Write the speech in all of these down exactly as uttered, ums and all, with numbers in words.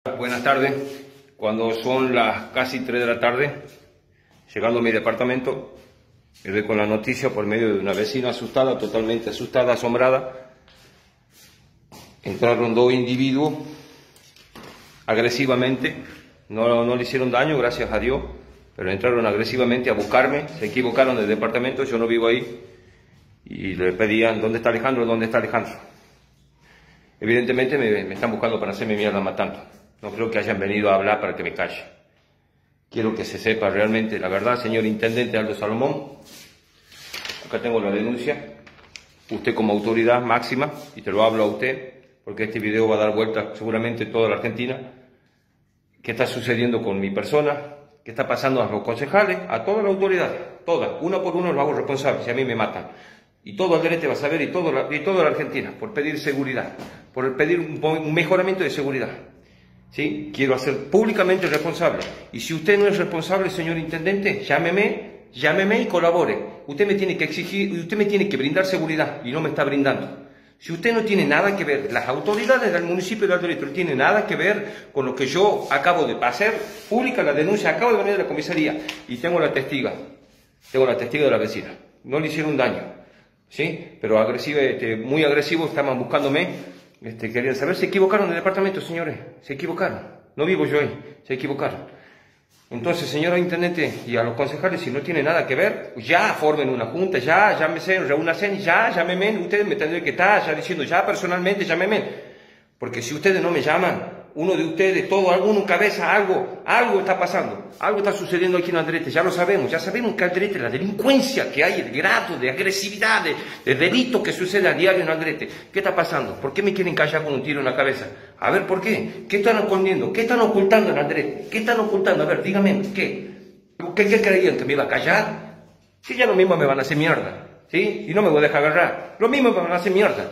Buenas tardes. Cuando son las casi tres de la tarde, llegando a mi departamento, me doy con la noticia por medio de una vecina asustada, totalmente asustada, asombrada. Entraron dos individuos agresivamente, no, no le hicieron daño, gracias a Dios, pero entraron agresivamente a buscarme, se equivocaron del departamento, yo no vivo ahí, y le pedían, ¿dónde está Alejandro? ¿Dónde está Alejandro? Evidentemente me, me están buscando para hacerme mierda matando. No creo que hayan venido a hablar para que me calle. Quiero que se sepa realmente la verdad, señor Intendente Aldo Salomón. Acá tengo la denuncia. Usted como autoridad máxima, y te lo hablo a usted, porque este video va a dar vuelta seguramente en toda la Argentina. ¿Qué está sucediendo con mi persona? ¿Qué está pasando a los concejales? A toda la autoridad, todas, uno por uno los hago responsables, si a mí me matan. Y todo Alderete va a saber, y, todo la, y toda la Argentina, por pedir seguridad, por pedir un, un mejoramiento de seguridad. ¿Sí? Quiero hacer públicamente responsable. Y si usted no es responsable, señor Intendente, llámeme, llámeme y colabore. Usted me tiene que exigir, usted me tiene que brindar seguridad, y no me está brindando. Si usted no tiene nada que ver, las autoridades del municipio de Alderete no tienen nada que ver con lo que yo acabo de hacer, pública la denuncia, acabo de venir de la comisaría, y tengo la testiga, tengo la testiga de la vecina. No le hicieron daño, ¿sí? Pero agresivo, este, muy agresivo, estaban buscándome. Este, querían saber, se equivocaron del departamento, señores, se equivocaron, no vivo yo ahí, se equivocaron. Entonces, señor Intendente, y a los concejales, si no tiene nada que ver, ya formen una junta, ya, llámese, reúnanse, ya, llámeme, ustedes me tendrán que estar ya diciendo, ya personalmente, llámeme. Porque si ustedes no me llaman, uno de ustedes, todo, alguno, cabeza, algo, algo está pasando, algo está sucediendo aquí en Alderete, ya lo sabemos, ya sabemos que Alderete, la delincuencia que hay, el grado de agresividad, de, de delito que sucede a diario en Alderete, ¿qué está pasando? ¿Por qué me quieren callar con un tiro en la cabeza? A ver, ¿por qué? ¿Qué están escondiendo? ¿Qué están ocultando en Alderete? ¿Qué están ocultando? A ver, dígame, ¿qué? ¿Qué, qué creían? ¿Que me iba a callar? Si ya lo mismo me van a hacer mierda, ¿sí? Y no me voy a dejar agarrar, lo mismo me van a hacer mierda.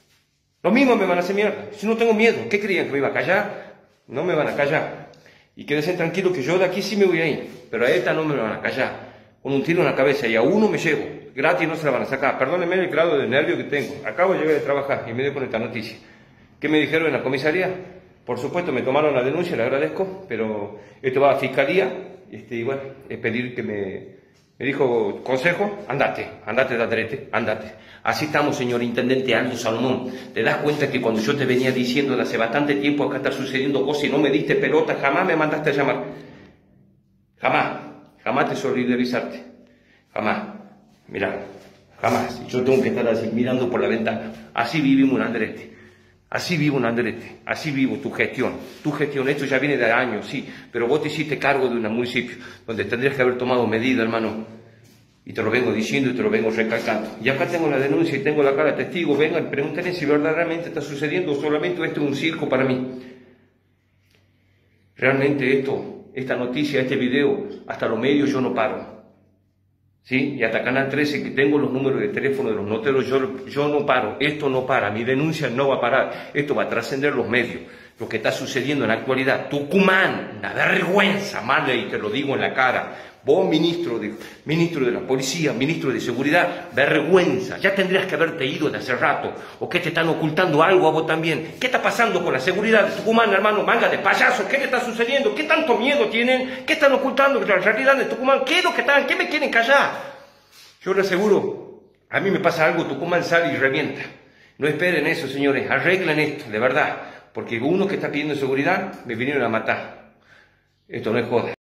Lo mismo me van a hacer mierda. Si no tengo miedo, ¿qué creían? ¿Que me iba a callar? No me van a callar. Y quédense tranquilos que yo de aquí sí me voy a ir. Pero a esta no me van a callar. Con un tiro en la cabeza y a uno me llevo. Gratis no se la van a sacar. Perdónenme el grado de nervio que tengo. Acabo de llegar de trabajar y me dio con esta noticia. ¿Qué me dijeron en la comisaría? Por supuesto me tomaron la denuncia, le agradezco. Pero esto va a fiscalía. Este, y bueno, es pedir que me... Me dijo, consejo, andate, andate de Alderete, andate. Así estamos, señor Intendente Aldo Salomón. ¿Te das cuenta que cuando yo te venía diciendo de hace bastante tiempo acá está sucediendo cosas y no me diste pelota, jamás me mandaste a llamar? Jamás, jamás te solidarizarte. Jamás. Mirá, jamás. Yo tengo que estar así, mirando por la ventana. Así vivimos en Alderete. Así vivo en Alderete, así vivo tu gestión. Tu gestión, esto ya viene de años, sí, pero vos te hiciste cargo de un municipio donde tendrías que haber tomado medidas, hermano. Y te lo vengo diciendo y te lo vengo recalcando. Y acá tengo la denuncia y tengo la cara de testigo. Vengan, pregúntenle si verdaderamente está sucediendo o solamente esto es un circo para mí. Realmente esto, esta noticia, este video, hasta los medios yo no paro. ¿Sí? Y hasta Canal trece, que tengo los números de teléfono de los noteros, yo, yo no paro, esto no para, mi denuncia no va a parar, esto va a trascender los medios. Lo que está sucediendo en la actualidad, Tucumán, una vergüenza, madre, y te lo digo en la cara. Vos, ministro de, ministro de la Policía, ministro de Seguridad, vergüenza, ya tendrías que haberte ido de hace rato. ¿O qué te están ocultando algo a vos también? ¿Qué está pasando con la seguridad de Tucumán, hermano? Manga de payaso, ¿qué le está sucediendo? ¿Qué tanto miedo tienen? ¿Qué están ocultando la realidad de Tucumán? ¿Qué es lo que están? ¿Qué me quieren callar? Yo les aseguro, a mí me pasa algo, Tucumán sale y revienta. No esperen eso, señores, arreglen esto, de verdad. Porque uno que está pidiendo seguridad, me vinieron a matar. Esto no es joda.